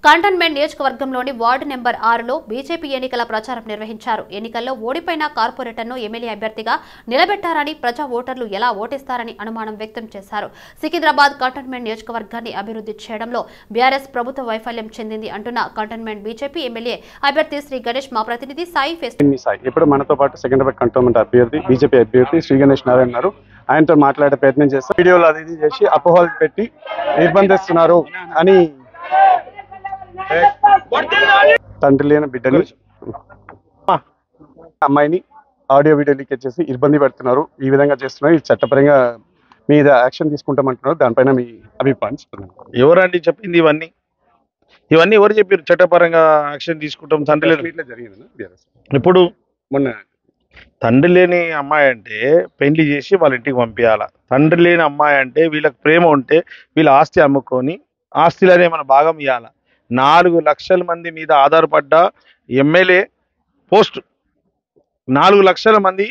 Cantonment నియోజకవర్గంలోని ward number 6లో BJP ఎన్నికల ప్రచారం నిర్వహించారు. ఎన్నికల్లో ఓడిపోయిన కార్పొరేటర్ను ఎమ్మెల్యే అభ్యర్థిగా నిలబెట్టారని ప్రజా ఓటర్లు ఎలా ఓటేస్తారని అనుమానం వ్యక్తం చేశారు. సికింద్రాబాద్ కంటోన్మెంట్ నియోజకవర్గాన్ని అభివృద్ధి చేయడంలో బీఆర్ఎస్ ప్రభుత్వ వైఫల్యం చెందింది అంటున్న కంటోన్మెంట్ బీజేపీ ఎమ్మెల్యే అభ్యర్థి శ్రీ గణేష్ మా ప్రతినిధి సాయి ఇప్పుడు మనతో పాటు సికింద్రాబాద్ కంటోన్మెంట్ అభ్యర్థి బీజేపీ అభ్యర్థి శ్రీ గణేష్ నారాయణ ఉన్నారు. ఆయనతో మాట్లాడే ప్రయత్నం చేస్తారు. వీడియోలు అది చేసి అపోహలు పెట్టి నిర్బంధిస్తున్నారు అని తండ్రి లేని బిడ్డని అమ్మాయిని ఆడియో వీడియో లీకేజ్ చేసి ఇబ్బంది పెడుతున్నారు. ఈ విధంగా చేస్తున్నారు. ఇది చట్టపరంగా మీద యాక్షన్ తీసుకుంటామంటున్నారు. దానిపైన మీ అభిప్రాయం చెప్తున్నారు. ఎవరండి చెప్పింది ఇవన్నీ? ఇవన్నీ ఎవరు చెప్పారు చట్టపరంగా యాక్షన్ తీసుకుంటాం? తండ్రి లేని జరిగింది ఇప్పుడు మొన్న తండ్రి లేని అమ్మాయి అంటే పెళ్లి చేసి వాళ్ళ ఇంటికి పంపించాల. తండ్రి లేని అమ్మాయి అంటే వీళ్ళకి ప్రేమ ఉంటే వీళ్ళ ఆస్తి అమ్ముకొని ఆస్తిలోనే మన భాగం ఇవ్వాల. 4 లక్షల మంది మీద ఆధారపడ్డ ఎమ్మెల్యే పోస్ట్, 4 లక్షల మంది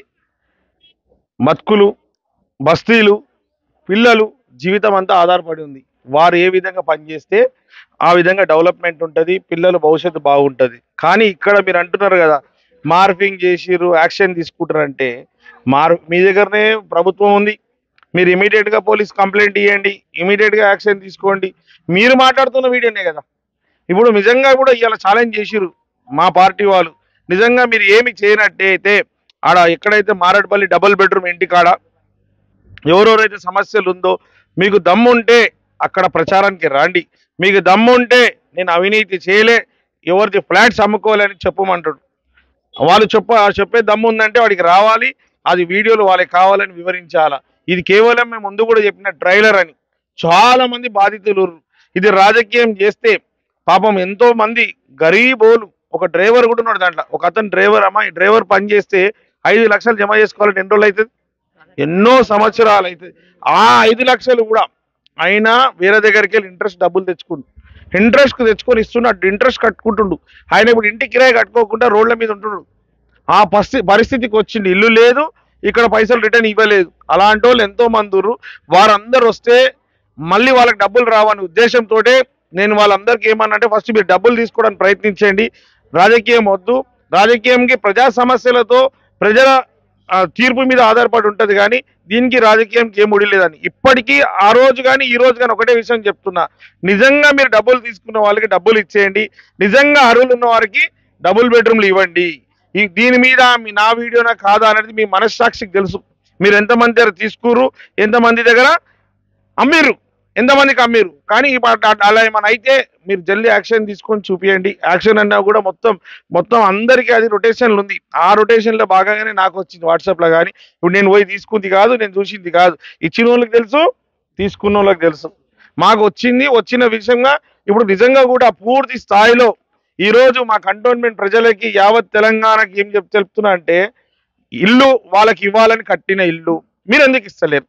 మత్కులు, బస్తీలు, పిల్లలు జీవితం అంతా ఆధారపడి ఉంది. వారు ఏ విధంగా పనిచేస్తే ఆ విధంగా డెవలప్మెంట్ ఉంటుంది, పిల్లల భవిష్యత్తు బాగుంటుంది. కానీ ఇక్కడ మీరు అంటున్నారు కదా మార్ఫింగ్ చేసిర్రు, యాక్షన్ తీసుకుంటారంటే మీ దగ్గరనే ప్రభుత్వం ఉంది. మీరు ఇమీడియట్గా పోలీస్ కంప్లైంట్ ఇవ్వండి, ఇమీడియట్గా యాక్షన్ తీసుకోండి. మీరు మాట్లాడుతున్న వీడియోనే కదా. ఇప్పుడు నిజంగా కూడా ఇవాళ ఛాలెంజ్ చేసిర్రు మా పార్టీ వాళ్ళు. నిజంగా మీరు ఏమి చేయనట్టయితే ఆడ ఎక్కడైతే మారడపల్లి డబుల్ బెడ్రూమ్ ఇంటి కాడ ఎవరెవరైతే సమస్యలు ఉందో మీకు దమ్ముంటే అక్కడ ప్రచారానికి రండి. మీకు దమ్ముంటే నేను అవినీతి చేయలే, ఎవరిది ఫ్లాట్స్ అమ్ముకోవాలని చెప్పమంటాడు. వాళ్ళు చెప్పే దమ్ము ఉందంటే వాడికి రావాలి, అది వీడియోలు వాళ్ళకి కావాలని వివరించాలా. ఇది కేవలం మేము ముందు కూడా చెప్పిన ట్రైలర్ అని. చాలా మంది బాధితులు ఇది రాజకీయం చేస్తే పాపం ఎంతో మంది గరీబోలు. ఒక డ్రైవర్ కూడా ఉన్నాడు దాంట్లో. ఒక అతను డ్రైవర్ అమ్మాయి డ్రైవర్ పని చేస్తే 5 లక్షలు జమ చేసుకోవాలంటే ఎన్ని రోజులు అవుతుంది? ఎన్నో సంవత్సరాలు అవుతుంది. ఆ 5 లక్షలు కూడా అయినా వేరే దగ్గరికి వెళ్ళి డబ్బులు ఇంట్రెస్ట్ తెచ్చుకొని ఇస్తున్నట్టు ఇంట్రెస్ట్ కట్టుకుంటుండు. ఆయన ఇప్పుడు ఇంటి కిరాయి కట్టుకోకుండా రోడ్ల మీద ఉంటున్నాడు. ఆ పరిస్థితికి వచ్చింది. ఇల్లు లేదు, ఇక్కడ పైసలు రిటర్న్ ఇవ్వలేదు. అలాంటి వాళ్ళు ఎంతో మంది ఉన్నారు. వారందరూ వస్తే మళ్ళీ వాళ్ళకి డబ్బులు రావని ఉద్దేశంతో నేను వాళ్ళందరికీ ఏమన్నంటే ఫస్ట్ మీరు డబ్బులు తీసుకోవడానికి ప్రయత్నించండి. రాజకీయం వద్దు. రాజకీయంకి ప్రజా సమస్యలతో ప్రజల తీర్పు మీద ఆధారపడి ఉంటుంది. కానీ దీనికి రాజకీయంకి ఏం ముడిలేదని ఇప్పటికీ ఆ రోజు కానీ ఈ రోజు కానీ ఒకటే విషయం చెప్తున్నా. నిజంగా మీరు డబ్బులు తీసుకున్న వాళ్ళకి డబ్బులు ఇచ్చేయండి. నిజంగా అర్హులు ఉన్న వారికి డబుల్ బెడ్రూమ్లు ఇవ్వండి. దీని మీద నా వీడియోనా కాదా అనేది మీ మనస్సాక్షికి తెలుసు. మీరు ఎంతమంది దగ్గర తీసుకురు, ఎంతమంది దగ్గర అమ్మిర్రు, ఎంతమందికి అమ్మిరు. కానీ అలా ఏమైనా అయితే మీరు జల్దీ యాక్షన్ తీసుకొని చూపియండి. యాక్షన్ అన్నా కూడా మొత్తం అందరికీ అది రొటేషన్లు ఉంది. ఆ రొటేషన్లో భాగంగానే నాకు వచ్చింది వాట్సాప్లో. కానీ ఇప్పుడు నేను పోయి తీసుకుంది కాదు, నేను చూసింది కాదు. ఇచ్చిన వాళ్ళకి తెలుసు, తీసుకున్న వాళ్ళకి తెలుసు. మాకు వచ్చిన విషయంగా ఇప్పుడు నిజంగా కూడా పూర్తి స్థాయిలో ఈరోజు మా కంటోన్మెంట్ ప్రజలకి యావత్ తెలంగాణకి ఏం చెప్తున్నా అంటే ఇల్లు వాళ్ళకి ఇవ్వాలని కట్టిన ఇల్లు మీరు ఎందుకు ఇస్తలేరు?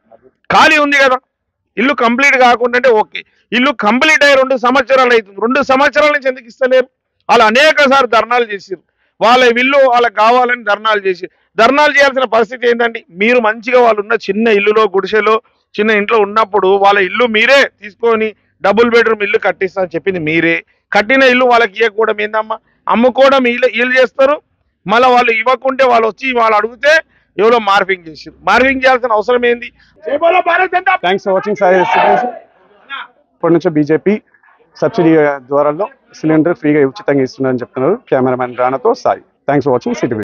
ఖాళీ ఉంది కదా. ఇల్లు కంప్లీట్ కాకుండా అంటే ఓకే, ఇల్లు కంప్లీట్ అయ్యి 2 సంవత్సరాలు అవుతుంది. 2 సంవత్సరాల నుంచి ఎందుకు ఇస్తలేరు? వాళ్ళు అనేక సార్లు ధర్నాలు చేసిరు. వాళ్ళ ఇల్లు వాళ్ళకి కావాలని ధర్నాలు చేయాల్సిన పరిస్థితి ఏంటండి? మీరు మంచిగా వాళ్ళు ఉన్న చిన్న ఇల్లులో, గుడిసెలో, చిన్న ఇంట్లో ఉన్నప్పుడు వాళ్ళ ఇల్లు మీరే తీసుకొని డబుల్ బెడ్రూమ్ ఇల్లు కట్టిస్తా అని చెప్పింది మీరే. కట్టిన ఇల్లు వాళ్ళకి ఇవ్వకపోవడం ఏందమ్మా? అమ్ముకోవడం వీళ్ళు చేస్తారు. మళ్ళీ వాళ్ళు ఇవ్వకుంటే వాళ్ళు వచ్చి వాళ్ళు అడిగితే ఎవరో మార్ఫింగ్ చేసి మార్ఫింగ్ చేయాల్సిన అవసరం ఏంది? Thanks for watching Sai. ఇప్పటి నుంచి బీజేపీ సబ్సిడీ ద్వారా సిలిండర్ ఫ్రీగా ఉచితంగా ఇస్తున్నారని చెప్తున్నారు. కెమెరామెన్ రాణాతో Sai. Thanks for watching city.